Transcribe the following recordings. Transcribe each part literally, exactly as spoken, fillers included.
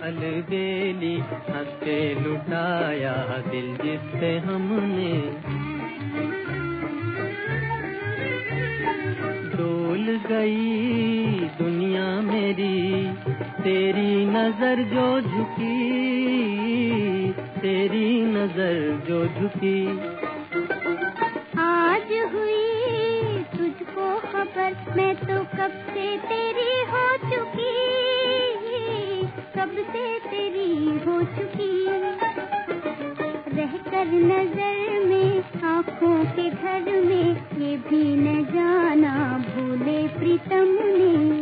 अलबेली हंस के लुटाया दिल जिससे हमने। डोल गई दुनिया मेरी तेरी नजर जो झुकी, तेरी नजर जो झुकी। आज हुई तुझको खबर मैं तो कब से तेरी हो चुकी, कब से तेरी हो चुकी। रहकर नजर में आँखों के घर में ये भी न जाना भूले प्रीतम ने।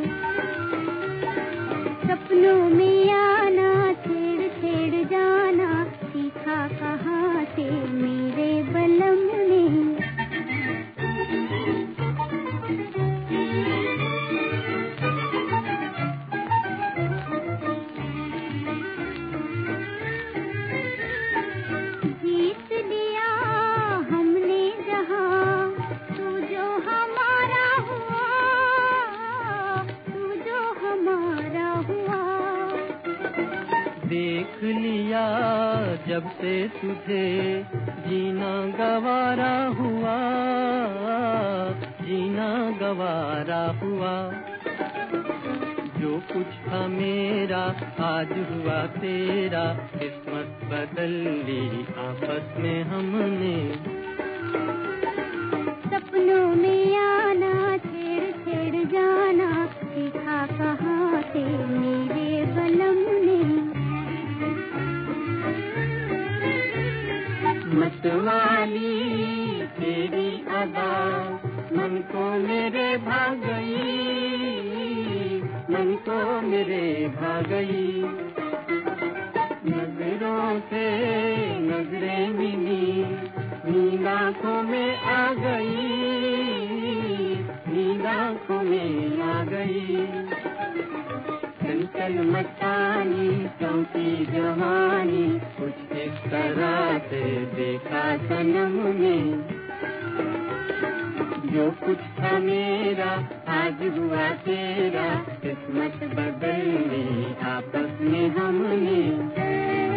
सपनों में आना छेड़ छेड़ जाना सीखा कहाँ से मेरे बलम ने। जीत लिया हमने जहाँ तू जो हमारा हुआ, तू जो हमारा हुआ। देख लिया जब से तुझे जीना गवारा हुआ, जीना गवारा हुआ। जो कुछ था मेरा आज हुआ तेरा, किस्मत बदल ली आपस में हमने। सपनों में आना छेड़ छेड़ जाना सीखा कहाँ से मेरे बलम ने। मतवाली तेरी अदा मन को मेरे भा गई, मन को मेरे भा गई। नजरों से नजरें मिली नींद आँखों में आ गई, नींद आँखों में आ गई। चंचल मस्तानी चौकी जवानी कुछ इस तरह से देखा सनम ने। जो कुछ था मेरा आज हुआ तेरा, किस्मत बदल ली आपस में हमने।